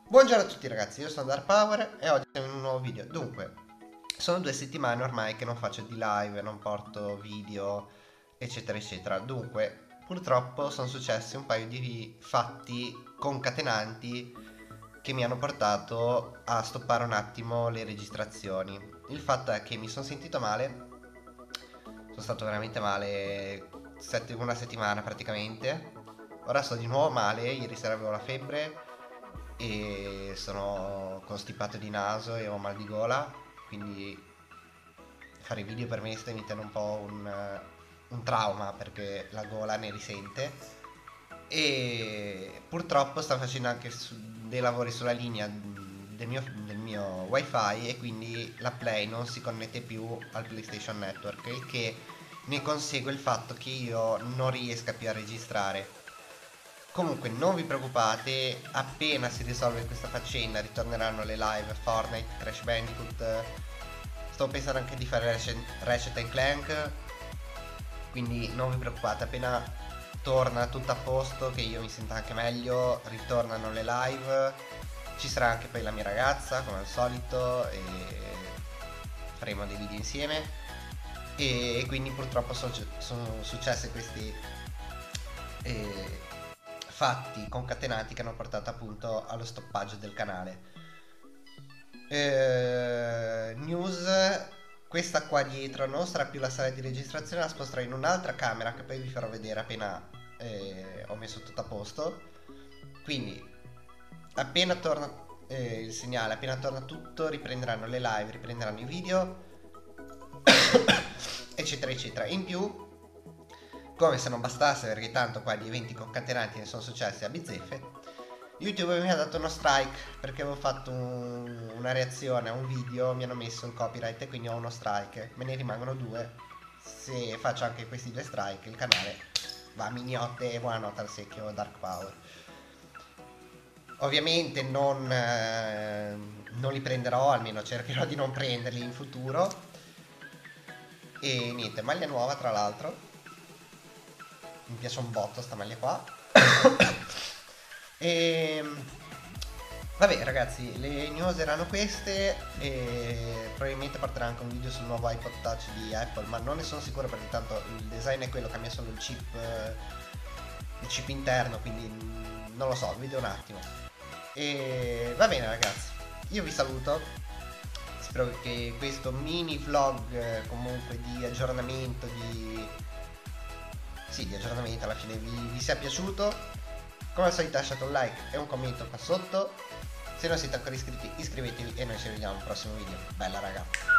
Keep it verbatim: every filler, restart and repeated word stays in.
Buongiorno a tutti ragazzi, io sono Dark Power e oggi siamo in un nuovo video. Dunque, sono due settimane ormai che non faccio di live, non porto video, eccetera eccetera. Dunque, purtroppo sono successi un paio di fatti concatenanti che mi hanno portato a stoppare un attimo le registrazioni. Il fatto è che mi sono sentito male, sono stato veramente male sette- una settimana praticamente. Ora sto di nuovo male, ieri sera avevo la febbre e sono costipato di naso e ho mal di gola, quindi fare video per me sta diventando un po' un, eh, un trauma perché la gola ne risente e purtroppo sto facendo anche su- dei lavori sulla linea del mio, del mio wifi e quindi la Play non si connette più al PlayStation Network, il che ne consegue il fatto che io non riesca più a registrare. Comunque non vi preoccupate, appena si risolve questa faccenda ritorneranno le live Fortnite, Crash Bandicoot. Sto pensando anche di fare Ratchet and Clank, quindi non vi preoccupate, appena torna tutto a posto, che io mi senta anche meglio, ritornano le live. Ci sarà anche poi la mia ragazza come al solito e faremo dei video insieme. E quindi purtroppo sono, sono successe questi eh, fatti concatenati che hanno portato appunto allo stoppaggio del canale. Eh, news, questa qua dietro non sarà più la sala di registrazione, la sposterò in un'altra camera che poi vi farò vedere appena eh, ho messo tutto a posto. Quindi appena torna eh, il segnale, appena torna tutto, riprenderanno le live, riprenderanno i video eccetera eccetera. In più, come se non bastasse, perché tanto qua di eventi concatenati ne sono successi a bizzeffe, YouTube mi ha dato uno strike perché avevo fatto un, una reazione a un video, mi hanno messo un copyright e quindi ho uno strike. Me ne rimangono due. Se faccio anche questi due strike il canale va a mignotte e buonanotte al secchio Dark Power. Ovviamente non, eh, non li prenderò, almeno cercherò di non prenderli in futuro. E niente, maglia nuova tra l'altro. Mi piace un botto sta maglia qua. E vabbè ragazzi, le news erano queste e probabilmente partirà anche un video sul nuovo iPod Touch di Apple, ma non ne sono sicuro perché tanto il design è quello, cambia solo il chip, il chip interno, quindi non lo so, vedo un attimo. E va bene ragazzi, io vi saluto, spero che questo mini vlog comunque di aggiornamento, di... sì, di aggiornamento alla fine vi, vi sia piaciuto. Come al solito lasciate un like e un commento qua sotto. Se non siete ancora iscritti iscrivetevi e noi ci vediamo al prossimo video. Bella raga.